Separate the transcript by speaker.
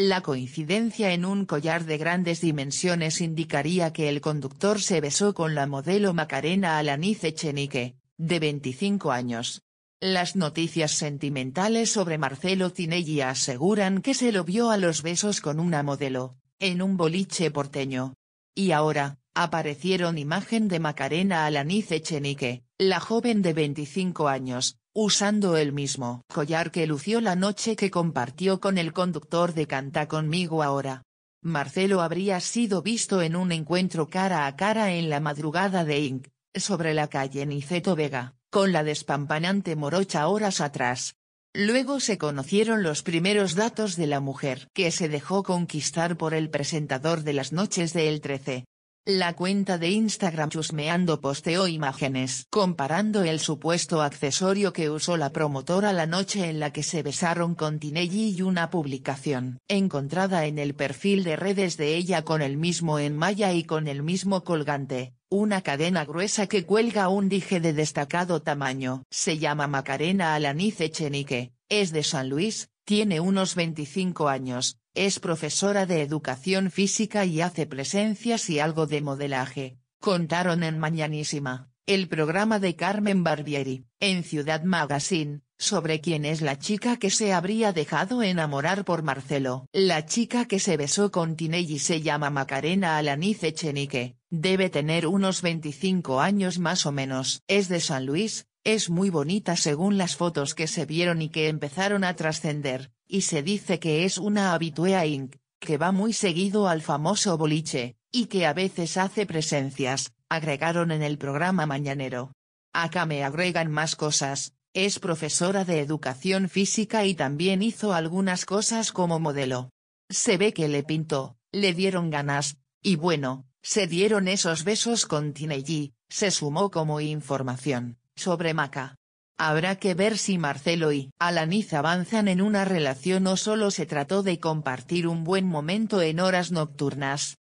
Speaker 1: La coincidencia en un collar de grandes dimensiones indicaría que el conductor se besó con la modelo Macarena Alaniz Echenique, de 25 años. Las noticias sentimentales sobre Marcelo Tinelli aseguran que se lo vio a los besos con una modelo, en un boliche porteño. Y ahora, aparecieron imagen de Macarena Alaniz Echenique, la joven de 25 años, usando el mismo collar que lució la noche que compartió con el conductor de Canta Conmigo Ahora. Marcelo habría sido visto en un encuentro cara a cara en la madrugada de Inc., sobre la calle Niceto Vega, con la despampanante morocha horas atrás. Luego se conocieron los primeros datos de la mujer que se dejó conquistar por el presentador de las noches de El 13. La cuenta de Instagram Chusmeando posteó imágenes comparando el supuesto accesorio que usó la promotora la noche en la que se besaron con Tinelli y una publicación encontrada en el perfil de redes de ella con el mismo enmalle y con el mismo colgante, una cadena gruesa que cuelga un dije de destacado tamaño. Se llama Macarena Alaniz Echenique, es de San Luis, tiene unos 25 años. Es profesora de educación física y hace presencias y algo de modelaje, contaron en Mañanísima, el programa de Carmen Barbieri, en Ciudad Magazine, sobre quién es la chica que se habría dejado enamorar por Marcelo. La chica que se besó con Tinelli se llama Macarena Alaniz Echenique, debe tener unos 25 años más o menos. Es de San Luis, es muy bonita según las fotos que se vieron y que empezaron a trascender. Y se dice que es una habitué a Inc., que va muy seguido al famoso boliche, y que a veces hace presencias, agregaron en el programa mañanero. Acá me agregan más cosas, es profesora de educación física y también hizo algunas cosas como modelo. Se ve que le pintó, le dieron ganas, y bueno, se dieron esos besos con Tinelli, se sumó como información, sobre Maca. Habrá que ver si Marcelo y Alaniz avanzan en una relación o solo se trató de compartir un buen momento en horas nocturnas.